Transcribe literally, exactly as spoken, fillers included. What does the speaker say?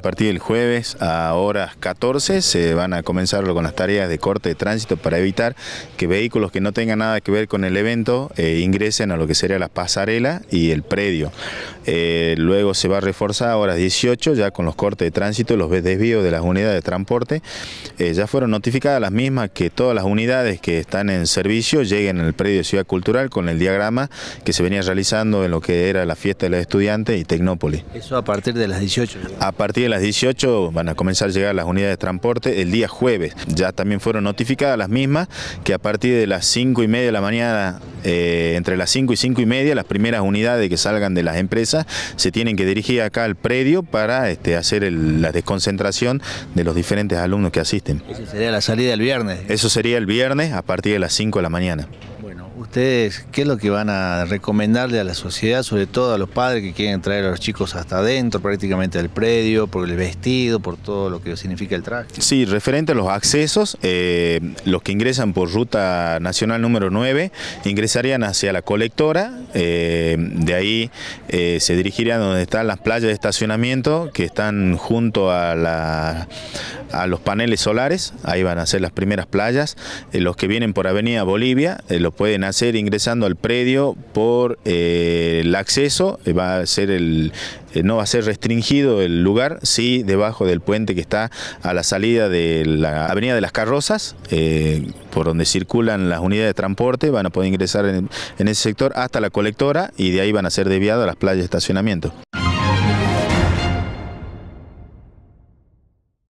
partir del jueves a horas catorce se van a comenzar con las tareas de corte de tránsito para evitar que vehículos que no tengan nada que ver con el evento eh, ingresen a lo que sería la pasarela y el predio. Eh, luego se va a reforzar a horas dieciocho ya con los cortes de tránsito, los desvíos de las unidades de transporte. Eh, ya fueron notificadas las mismas que todas las unidades que están en servicio lleguen al predio de Ciudad Cultural con el diagrama que se venía realizando en lo que era la fiesta de los estudiantes y Tecnópolis. Eso a partir de las dieciocho. A partir de las dieciocho van a comenzar a llegar las unidades de transporte el día jueves. Ya también fueron notificadas las mismas que a partir de las cinco y media de la mañana, eh, entre las cinco y cinco y media, las primeras unidades que salgan de las empresas se tienen que dirigir acá al predio para este, hacer el, la desconcentración de los diferentes alumnos que asisten. Esa sería la salida el viernes. Eso sería el viernes a partir de las cinco de la mañana. Bueno, ustedes, ¿qué es lo que van a recomendarle a la sociedad, sobre todo a los padres que quieren traer a los chicos hasta adentro, prácticamente del predio, por el vestido, por todo lo que significa el traje? Sí, referente a los accesos, eh, los que ingresan por ruta nacional número nueve ingresarían hacia la colectora, eh, de ahí eh, se dirigirían donde están las playas de estacionamiento que están junto a, la, a los paneles solares, ahí van a ser las primeras playas. Eh, los que vienen por Avenida Bolivia eh, lo pueden hacer ingresando al predio por eh, el acceso, eh, va a ser el, eh, no va a ser restringido el lugar, sí debajo del puente que está a la salida de la Avenida de las Carrozas, eh, por donde circulan las unidades de transporte, van a poder ingresar en, en ese sector hasta la colectora y de ahí van a ser desviados a las playas de estacionamiento.